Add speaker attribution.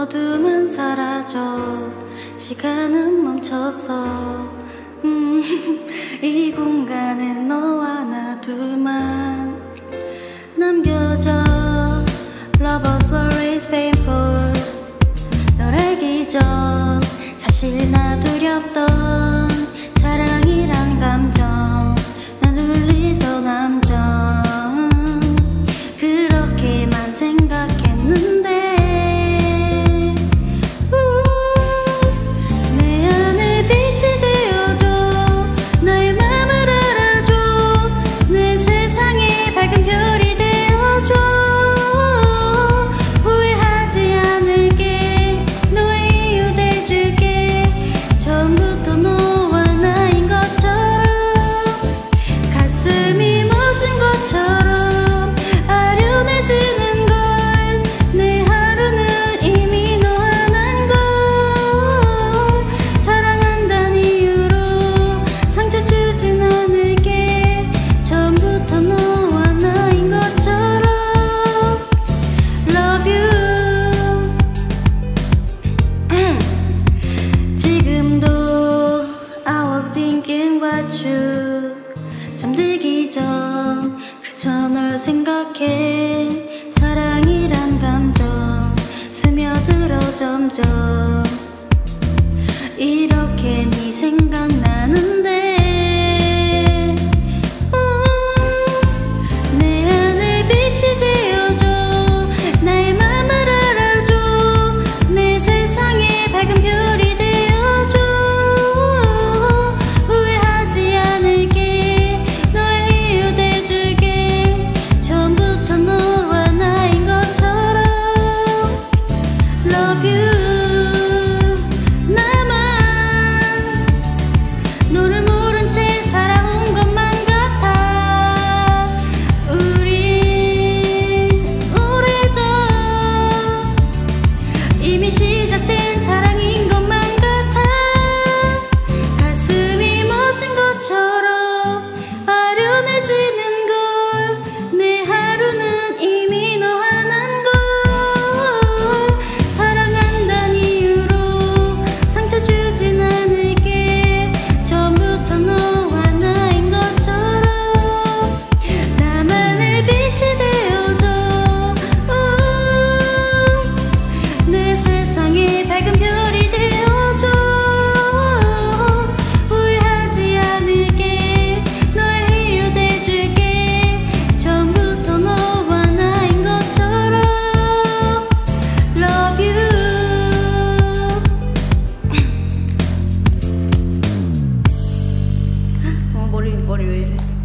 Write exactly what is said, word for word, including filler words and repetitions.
Speaker 1: 어둠은 사라져 시간은 멈췄어. 음, 이 공간엔 너와 나 둘만 남겨져. Love stories painful. 널 알기 전 사실 나 두렵던 사랑이란 감정, 난 울리던 함정. 그렇게만 생각했는데 내 안에 빛이 되어줘. 나의 맘을 알아줘. 내 세상에 밝은 별이 되어줘. 후회하지 않을게. 너의 이유 돼줄게. 처음부터 너와 나인 것처럼, 가슴이 멎은 것처럼 아련해지는 걸. 내 하루는 이미 너 하나인 걸. 사랑한다는 이유로 상처 주진 않을게. 처음부터 너와 나인 것처럼 Love you. 지금도 I was thinking about you. 잠들기 전 그저 널 생각해. 사랑이란 감정 스며들어 점점. 이렇게 네 생각나는데 내 안에 빛이 되어줘. 나의 맘을 알아줘. 내 세상에 밝은 별이 되어줘. 후회하지 않을게. 너의 이유 돼줄게. 처음부터 너와 나인 것처럼 Love you. 나만 너를 모른 채 살아온 것만 같아. 우리 오래전 이미 시작된 사랑인 것만 같아. 가슴이 멎은 것처럼 아련해지는 걸. 내 하루는 이미 너 하나인 걸. 사랑한다는 이유로 상처 주진 않을게. 처음부터 너와 나인 것처럼 나만의 빛이 되어줘. 우, 내 세상에 밝은 별이 되어줘. 후회하지 않을게. 너의 이유 돼줄게. 처음부터 너와 나인 것처럼 Love you. 어, 머리 머리 왜 이래?